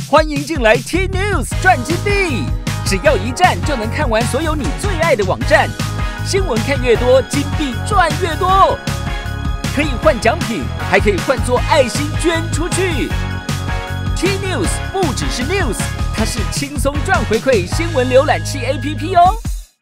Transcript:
欢迎进来 T News 赚金币，只要一站就能看完所有你最爱的网站，新闻看越多，金币赚越多。可以换奖品，还可以换作爱心捐出去。T News 不只是 news， 它是轻松赚回馈新闻浏览器 APP 哦。